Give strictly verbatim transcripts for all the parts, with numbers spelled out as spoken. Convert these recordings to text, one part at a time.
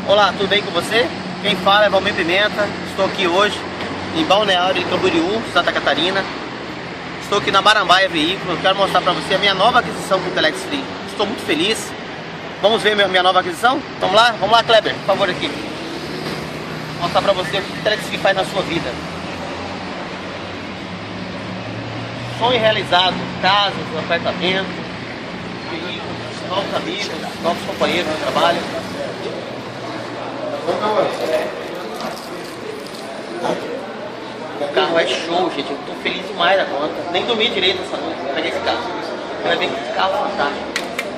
Olá, tudo bem com você? Quem fala é Valmir Pimenta. Estou aqui hoje em Balneário Camboriú, Santa Catarina. Estou aqui na Marambaia Veículos. Eu quero mostrar para você a minha nova aquisição com o Telex Free. Estou muito feliz. Vamos ver minha, minha nova aquisição? Vamos lá? Vamos lá, Kleber, por favor, aqui. Vou mostrar para você o que o Telex Free faz na sua vida. Sonho realizado, casas, apartamentos, veículos, novos amigos, novos companheiros de trabalho. O carro é show, gente. Eu tô feliz demais da conta. Nem dormi direito essa noite. Peguei esse carro. Você vai ver que carro fantástico.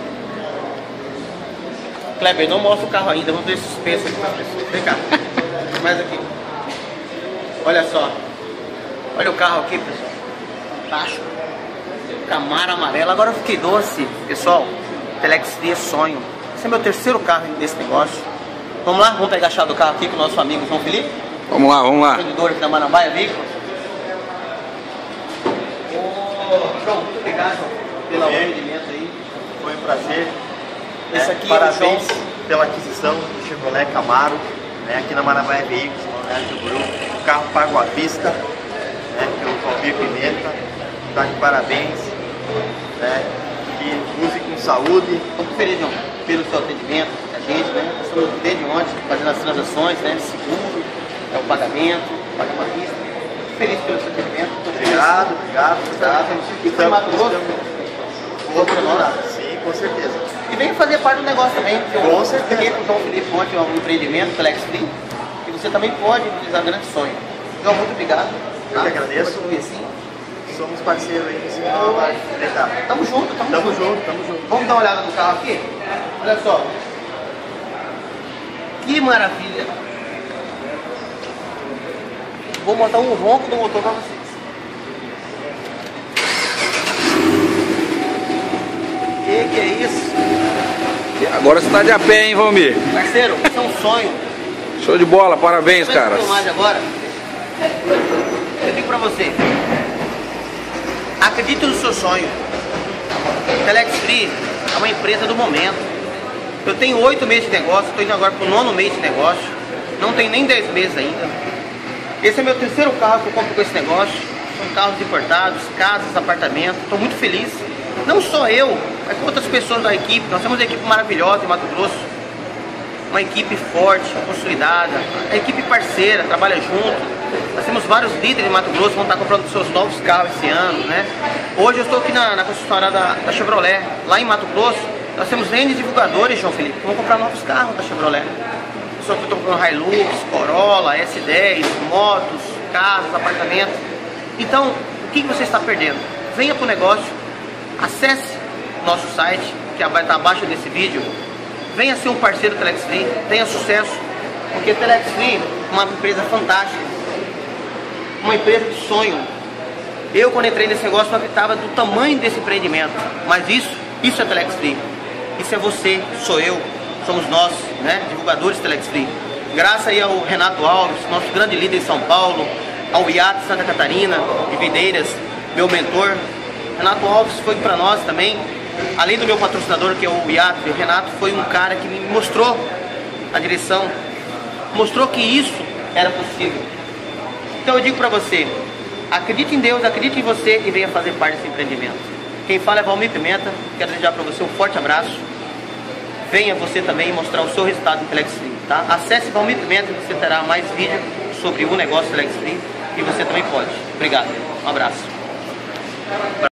Kleber, não mostra o carro ainda. Vamos ver suspense aqui para as pessoas. Vem cá. Mais aqui. Olha só. Olha o carro aqui, pessoal. Fantástico. Camaro amarelo. Agora eu fiquei doce. Pessoal, Telex Free é sonho. Esse é meu terceiro carro desse negócio. Vamos lá? Vamos pegar a chave do carro aqui com o nosso amigo João Felipe? Vamos lá, vamos lá. Vendedor aqui da Marambaia Veículos. Oh, João, muito obrigado pelo atendimento aí. Foi um prazer. Esse É, aqui parabéns é o João. pela aquisição do Chevrolet Camaro, né, aqui na Marambaia Veículos, no grupo. O carro pago à vista, né, pelo Valmir Pimenta. Está de parabéns. Né, que use com saúde. Muito feliz, João, pelo seu atendimento a gente, né? Nós estamos desde ontem fazendo as transações, né? Seguro, é o pagamento, pagamento à vista. Muito feliz pelo seu atendimento. Obrigado, obrigado, obrigado. E foi Mato Grosso? Outro nós? Sim, com certeza. E vem fazer parte do negócio também. Com certeza. Fiquei com o João Felipe ontem, um empreendimento, Telex Free, e você também pode realizar grande sonho. João, muito obrigado. Eu que agradeço. Assim. Somos parceiros aí nesse nova etapa. Tamo junto, tamo, Tamo junto. junto, tamo junto. Vamos dar uma olhada no carro aqui? Olha só. Que maravilha. Vou montar um ronco do motor para vocês. Que que é isso? E agora você tá de a pé, hein, Valmir? Parceiro, isso é um sonho. Show de bola, parabéns, cara. Agora, eu digo pra você, acredite no seu sonho. Telex Free é uma empresa do momento. Eu tenho oito meses de negócio, estou indo agora para o nono mês de negócio. Não tenho nem dez meses ainda. Esse é meu terceiro carro que eu compro com esse negócio. São carros importados, casas, apartamentos. Estou muito feliz. Não só eu, mas com outras pessoas da equipe. Nós temos uma equipe maravilhosa em Mato Grosso. Uma equipe forte, consolidada. A equipe parceira, trabalha junto. Nós temos vários líderes de Mato Grosso que vão estar comprando seus novos carros esse ano, né? Hoje eu estou aqui na, na concessionária da, da Chevrolet, lá em Mato Grosso. Nós temos N divulgadores, João Felipe, que vão comprar novos carros da Chevrolet. Pessoas que estão comprando Hilux, Corolla, S dez, motos, casas, apartamentos. Então, o que você está perdendo? Venha para o negócio, acesse nosso site, que vai estar abaixo desse vídeo. Venha ser um parceiro do Telex Free, tenha sucesso, porque Telex Free é uma empresa fantástica, uma empresa de sonho. Eu, quando entrei nesse negócio, não acreditava do tamanho desse empreendimento, mas isso, isso é Telex Free. Isso é você, sou eu, somos nós, né, divulgadores Telex Free. Graças aí ao Renato Alves, nosso grande líder em São Paulo, ao I A T Santa Catarina, de Videiras, meu mentor. Renato Alves foi para nós também, além do meu patrocinador, que é o I A T, o Renato foi um cara que me mostrou a direção, mostrou que isso era possível. Então eu digo para você, acredite em Deus, acredite em você e venha fazer parte desse empreendimento. Quem fala é Valmir Pimenta, quero desejar para você um forte abraço. Venha você também mostrar o seu resultado em Telex Free, tá? Acesse Valmir Pimenta e você terá mais vídeos sobre o negócio Telex Free e você também pode. Obrigado, um abraço.